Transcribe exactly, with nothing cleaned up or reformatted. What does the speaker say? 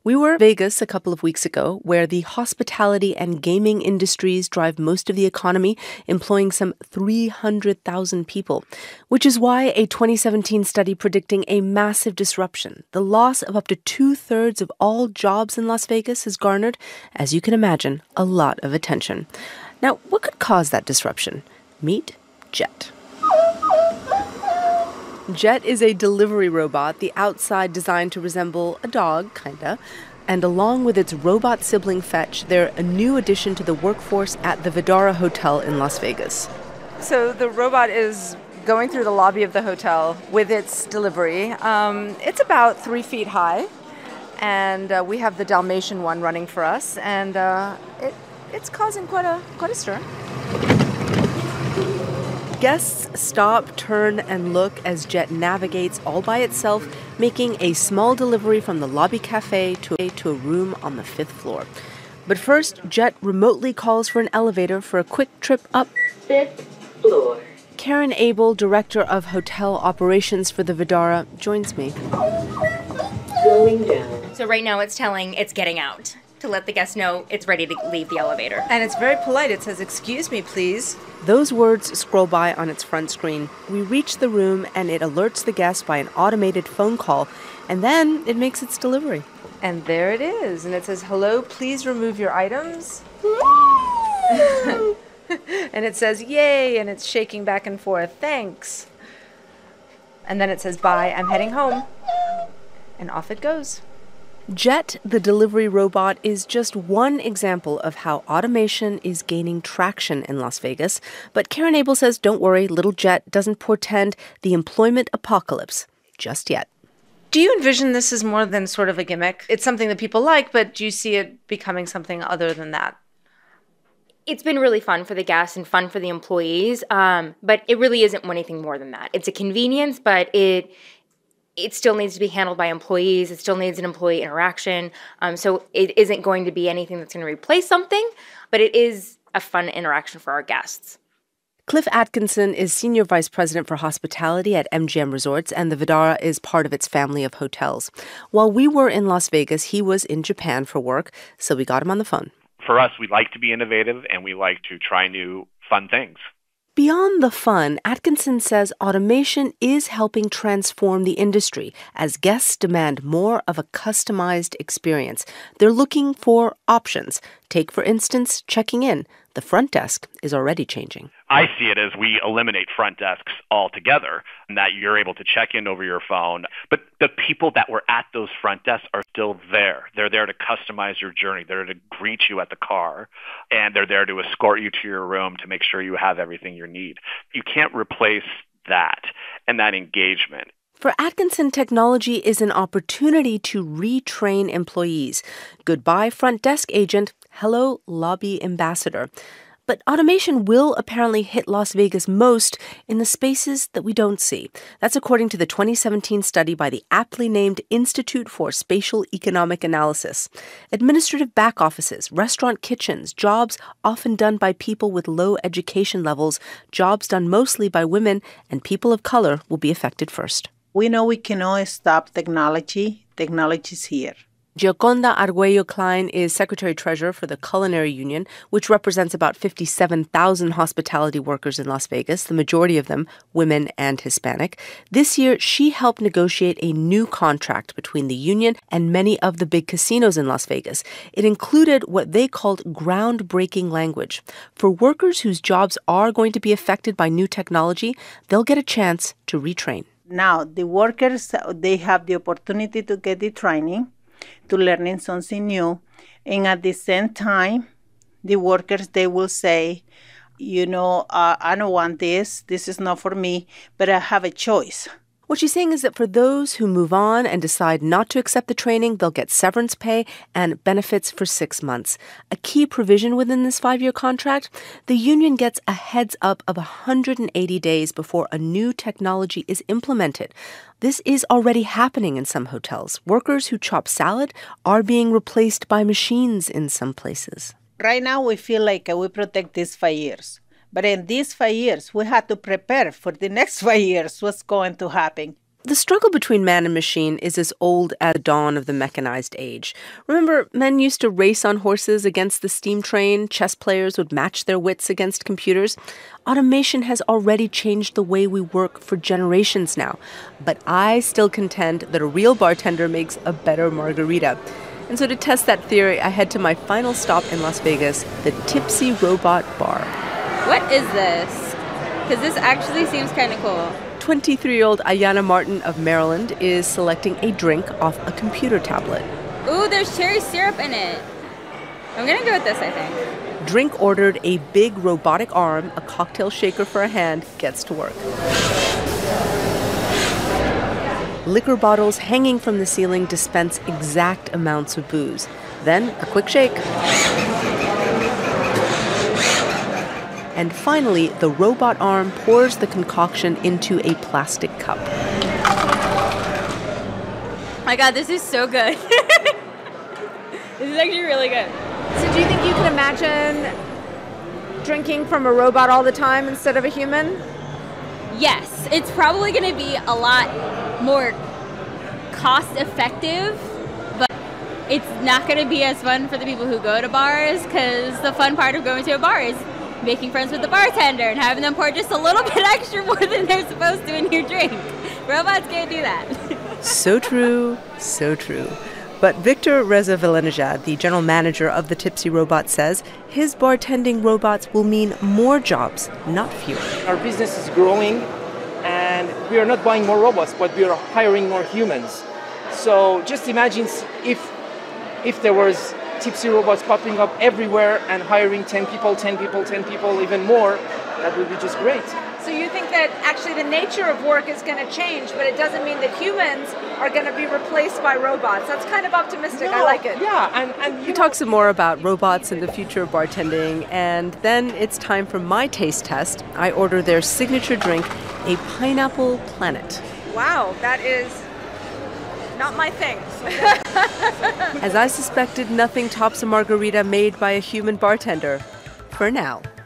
We were in Vegas a couple of weeks ago, where the hospitality and gaming industries drive most of the economy, employing some three hundred thousand people, which is why a twenty seventeen study predicting a massive disruption, the loss of up to two-thirds of all jobs in Las Vegas, has garnered, as you can imagine, a lot of attention. Now, what could cause that disruption? Meet Jet. Jet is a delivery robot, the outside designed to resemble a dog, kinda. And along with its robot sibling Fetch, they're a new addition to the workforce at the Vdara Hotel in Las Vegas. So the robot is going through the lobby of the hotel with its delivery. Um, it's about three feet high, and uh, we have the Dalmatian one running for us, and uh, it, it's causing quite a quite a stir. Guests stop, turn, and look as Jet navigates all by itself, making a small delivery from the lobby cafe to a, to a room on the fifth floor. But first, Jet remotely calls for an elevator for a quick trip up fifth floor. Karen Abel, Director of Hotel Operations for the Vdara, joins me. Going down. So right now it's telling it's getting out to let the guests know it's ready to leave the elevator. And it's very polite. It says, "Excuse me, please." Those words scroll by on its front screen. We reach the room and it alerts the guest by an automated phone call, and then it makes its delivery. And there it is. And it says, "Hello, please remove your items." And it says, "Yay," and it's shaking back and forth. "Thanks." And then it says, "Bye, I'm heading home." And off it goes. Jet, the delivery robot, is just one example of how automation is gaining traction in Las Vegas. But Karen Abel says, don't worry, little Jet doesn't portend the employment apocalypse just yet. Do you envision this as more than sort of a gimmick? It's something that people like, but do you see it becoming something other than that? It's been really fun for the guests and fun for the employees, um, but it really isn't anything more than that. It's a convenience, but it... it still needs to be handled by employees. It still needs an employee interaction. Um, so it isn't going to be anything that's going to replace something, but it is a fun interaction for our guests. Cliff Atkinson is Senior Vice President for Hospitality at M G M Resorts, and the Vdara is part of its family of hotels. While we were in Las Vegas, he was in Japan for work, so we got him on the phone. For us, we like to be innovative, and we like to try new, fun things. Beyond the fun, Atkinson says automation is helping transform the industry as guests demand more of a customized experience. They're looking for options. Take, for instance, checking in. The front desk is already changing. I see it as we eliminate front desks altogether, and that you're able to check in over your phone. But the people that were at those front desks are still there. They're there to customize your journey. They're there to greet you at the car, and they're there to escort you to your room to make sure you have everything you need. You can't replace that and that engagement. For Atkinson, technology is an opportunity to retrain employees. Goodbye, front desk agent. Hello, lobby ambassador. But automation will apparently hit Las Vegas most in the spaces that we don't see. That's according to the twenty seventeen study by the aptly named Institute for Spatial Economic Analysis. Administrative back offices, restaurant kitchens, jobs often done by people with low education levels, jobs done mostly by women and people of color will be affected first. We know we cannot stop technology. Technology is here. Gioconda Arguello Klein is Secretary-Treasurer for the Culinary Union, which represents about fifty-seven thousand hospitality workers in Las Vegas, the majority of them women and Hispanic. This year, she helped negotiate a new contract between the union and many of the big casinos in Las Vegas. It included what they called groundbreaking language. For workers whose jobs are going to be affected by new technology, they'll get a chance to retrain. Now, the workers, they have the opportunity to get the training, to learning something new. And at the same time, the workers, they will say, you know, uh, I don't want this. This is not for me, but I have a choice. What she's saying is that for those who move on and decide not to accept the training, they'll get severance pay and benefits for six months. A key provision within this five-year contract, the union gets a heads up of one hundred eighty days before a new technology is implemented. This is already happening in some hotels. Workers who chop salad are being replaced by machines in some places. Right now, we feel like we protect these five years. But in these five years, we had to prepare for the next five years what's going to happen. The struggle between man and machine is as old as the dawn of the mechanized age. Remember, men used to race on horses against the steam train. Chess players would match their wits against computers. Automation has already changed the way we work for generations now. But I still contend that a real bartender makes a better margarita. And so to test that theory, I head to my final stop in Las Vegas, the Tipsy Robot Bar. What is this? Because this actually seems kind of cool. twenty-three-year-old Ayana Martin of Maryland is selecting a drink off a computer tablet. Ooh, there's cherry syrup in it. I'm gonna go with this, I think. Drink ordered, a big robotic arm, a cocktail shaker for a hand, gets to work. Liquor bottles hanging from the ceiling dispense exact amounts of booze. Then a quick shake. And finally, the robot arm pours the concoction into a plastic cup. Oh my god, this is so good. This is actually really good. So do you think you can imagine drinking from a robot all the time instead of a human? Yes, it's probably going to be a lot more cost effective, but it's not going to be as fun for the people who go to bars, because the fun part of going to a bar is making friends with the bartender and having them pour just a little bit extra more than they're supposed to in your drink. Robots can't do that. So true, so true. But Victor Reza Vilenejad, the general manager of the Tipsy Robot, says his bartending robots will mean more jobs, not fewer. Our business is growing, and we are not buying more robots, but we are hiring more humans. So just imagine if if there was Tipsy robots popping up everywhere and hiring ten people, ten people, ten people, even more, that would be just great. So you think that actually the nature of work is going to change, but it doesn't mean that humans are going to be replaced by robots. That's kind of optimistic. No, I like it. Yeah, and, and We talk some more about robots and the future of bartending, and then it's time for my taste test. I order their signature drink, a Pineapple Planet. Wow, that is not my thing. As I suspected, nothing tops a margarita made by a human bartender. For now.